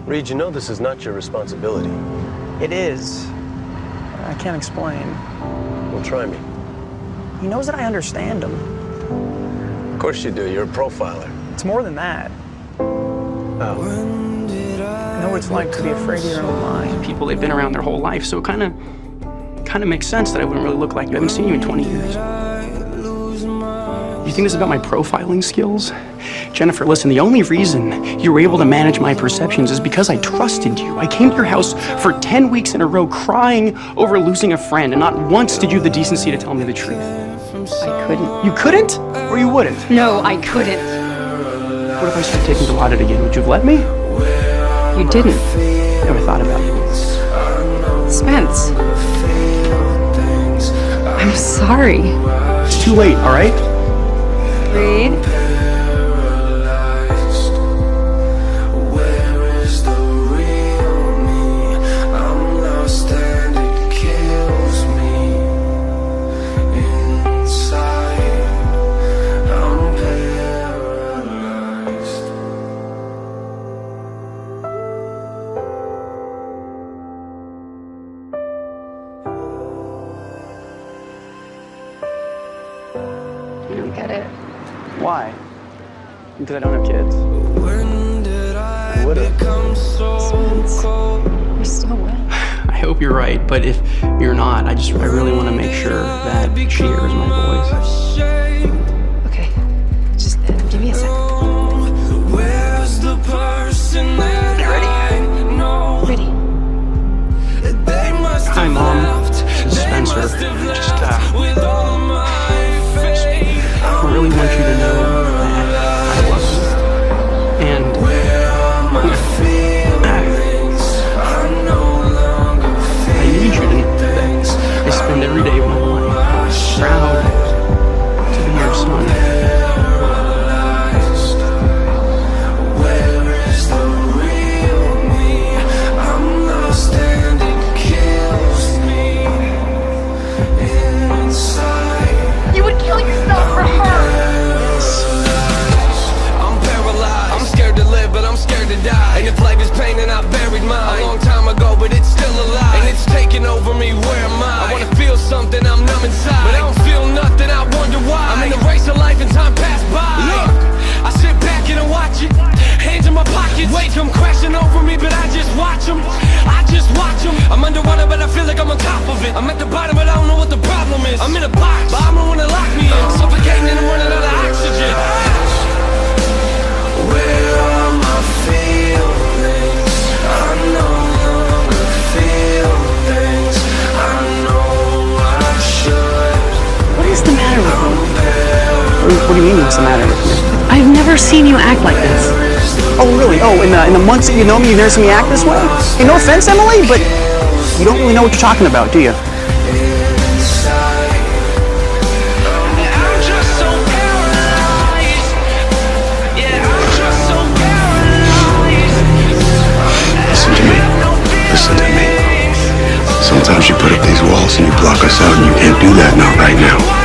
Reid, you know this is not your responsibility. It is. I can't explain. Well, try me. He knows that I understand him. Of course you do. You're a profiler. It's more than that. Oh. I know what it's like to be afraid of your own mind. People, they've been around their whole life, so it kind of makes sense that I wouldn't really look like you. I haven't seen you in 20 years. You think this is about my profiling skills? Jennifer, listen, the only reason you were able to manage my perceptions is because I trusted you. I came to your house for 10 weeks in a row crying over losing a friend, and not once did you have the decency to tell me the truth. I couldn't. You couldn't? Or you wouldn't? No, I couldn't. What if I started taking Dilaudid again? Would you have let me? You didn't. Never thought about it. Spence. I'm sorry. It's too late, all right? Reid? You don't get it. Why? Because I don't have kids. I would've. Spence, you still will. I hope you're right, but if you're not, I really want to make sure that she hears my voice. Okay, just give me a second. You ready? Ready. Hi, Mom. This is Spencer. I really want you to know that I love you. And I need you to know that I spend every day of my life proud to be your son. You would kill yourself for her! I'm paralyzed. I'm scared to live, but I'm scared to die. And if life is pain, then I buried mine a long time ago, but it's still alive. And it's taking over me, where am I? I wanna feel something, I'm numb inside, but I don't feel nothing, I wonder why. I'm in the race of life and time passed by. Look, I sit back and I watch it, hands in my pockets, waves come crashing over me, but I just watch them. I just watch them. I'm underwater, but I feel like I'm on top of it. I'm at the bottom, but I don't know what the problem is. I'm in a box, but I'm the one that locked me in. Suffocating and I'm running out of oxygen. Where are my feelings? I no longer feel things. I know I should. What is the matter with you? What do you mean, what's the matter with me? I've never seen you act like this. Oh, really? Oh, in the months that you know me, you've never seen me act this way? Hey, no offense, Emily, but you don't really know what you're talking about, do you? Listen to me. Listen to me. Sometimes you put up these walls and you block us out, and you can't do that, not right now.